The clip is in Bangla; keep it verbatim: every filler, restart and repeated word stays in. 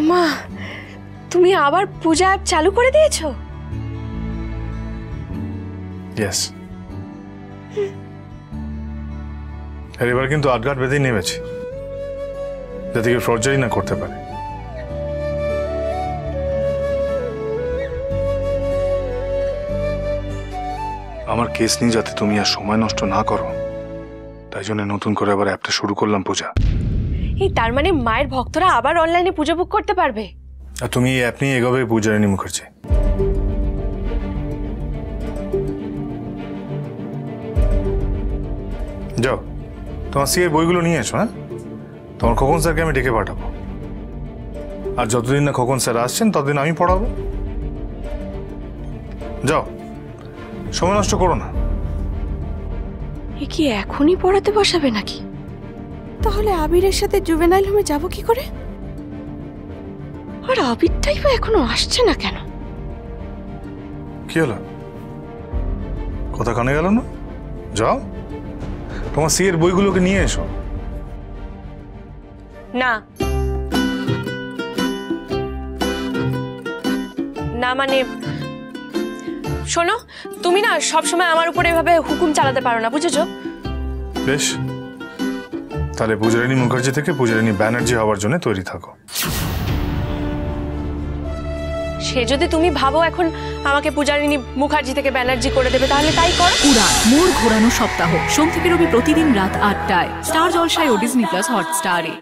ওমা, তুমি আবার পূজা অ্যাপ চালু করে দিয়েছো? ইয়েস। আর এবার কিন্তু আটঘাট বেঁধেই নেমেছি, যাতে কেউ ফর্জারি না করতে পারে। আমার কেস নিয়ে যাতে তুমি আর সময় নষ্ট না করো, তাই জন্য নতুন করে আবার অ্যাপটা শুরু করলাম পূজা। এই তার মানে মায়ের ভক্তরা আবার অনলাইনে পুজো বুক করতে পারবে? আর তুমি এই অ্যাপ নিয়ে এগোবে পূজারিনী মুখার্জি। যাও, তোমার সিএর বইগুলো নিয়ে এসো। হ্যাঁ, তোমার খোকন স্যারকে আমি ডেকে পাঠাবো, আর যতদিন না খোকন স্যার আসছেন ততদিন আমি পড়াবো। যাও, সময় নষ্ট করো না। এ কি এখনই পড়াতে বসাবে নাকি? তাহলে আবিরের সাথে জুভেনাইল হোমে যাবো কি করে? আর আবিরটাই বা এখনো আসছে না কেন? কি হলো, কথা কানে গেল না? যাও, তোমার সিএর বইগুলোকে নিয়ে এসো। না না মানে শোনো, তুমি না সবসময় আমার উপরে এভাবে হুকুম চালাতে পারো না, বুঝেছো? বেশ, তাহলে পূজারিনী মুখার্জি থেকে পূজারিনী ব্যানার্জি হওয়ার জন্য তৈরি থাকো। সে যদি তুমি ভাবো এখন আমাকে পূজারিনী মুখার্জি থেকে ব্যানার্জি করে দেবে, তাহলে তাই করো। উড়ান মোড় ঘোরানো সপ্তাহ, সোম থেকে রবি প্রতিদিন রাত আটটায় স্টার জলসায় ও ডিজনি প্লাস হটস্টারে।